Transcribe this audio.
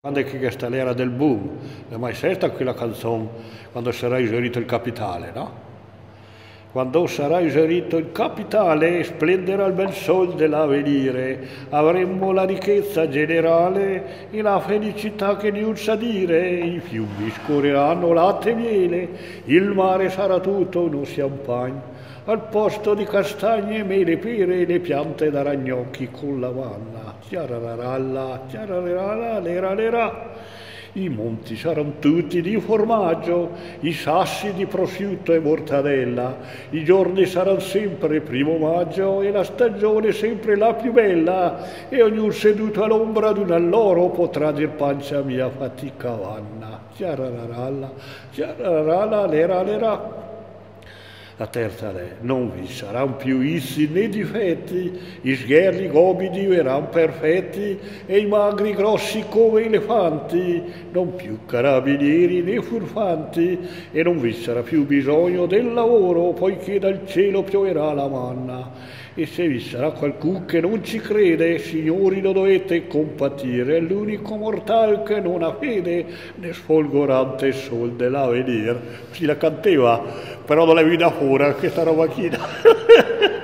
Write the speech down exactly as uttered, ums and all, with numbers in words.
Quando è che questa è l'era del boom? Non è mai stata quella canzone quando sarà esaurito il capitale, no? Quando sarà esaurito il capitale, splenderà il bel sol dell'avvenire, avremmo la ricchezza generale e la felicità che non sa dire, i fiumi scorreranno latte e miele, il mare sarà tutto un champagne, al posto di castagne, mele, pere, le piante da ragnocchi con la manna, chiarararalla, chiarararalla, lera, lera. I monti saranno tutti di formaggio, i sassi di prosciutto e mortadella, i giorni saranno sempre primo maggio e la stagione sempre la più bella e ognuno seduto all'ombra di un alloro potrà dir pancia mia fatica vanna. Chiarararalla, chiarararalla, lera, lera. La terza re, non vi saranno più izzi né difetti, i sgherri gobidi verranno perfetti e i magri grossi come elefanti, non più carabinieri né furfanti e non vi sarà più bisogno del lavoro poiché dal cielo pioverà la manna. E se vi sarà qualcuno che non ci crede, signori lo dovete compatire, è l'unico mortal che non ha fede nel sfolgorante sol dell'avvenir. Si la canteva, però non la vedi da fuori questa roba qui.